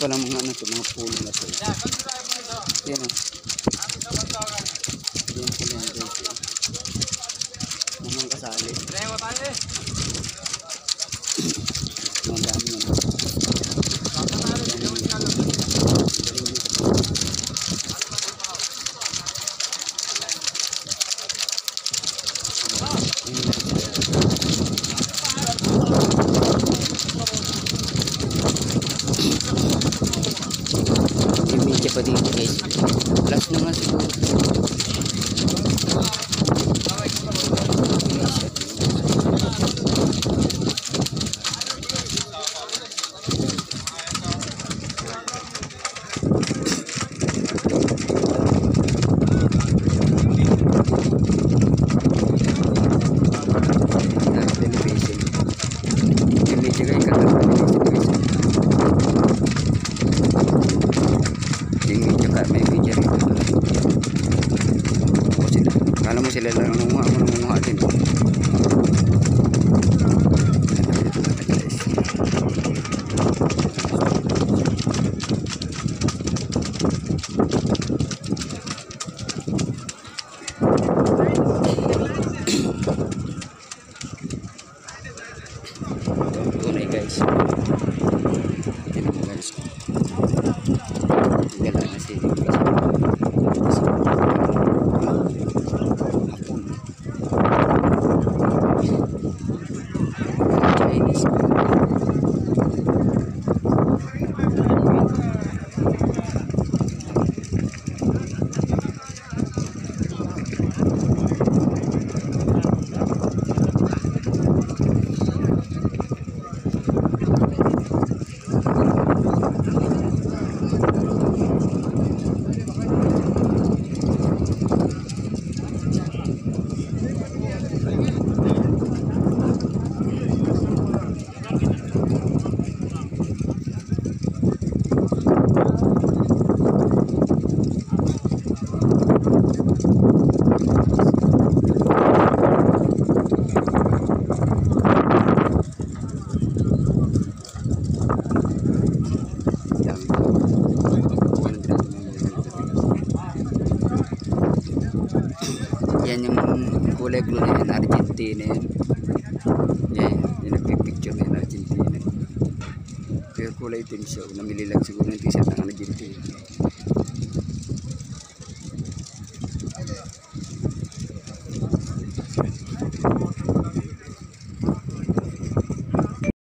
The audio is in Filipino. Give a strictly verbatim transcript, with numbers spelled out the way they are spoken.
pala mga ano to, mga puno na to. Yan o. Yan pala yan guys. Namang kasali. Ang dami yan. Medyo pa dito guys. Last na nga siguro. Kala mo sila lang nangunga, ako nangunga din. Tunay guys. Yan po guys. Gala na sila guys. Yan yung kulay blue na yan, Argentina yan. Yan, yung nagpipicture na yan, Argentina. Pero kulay itim siya, namili lang siguro ng t-shirt ng Argentina.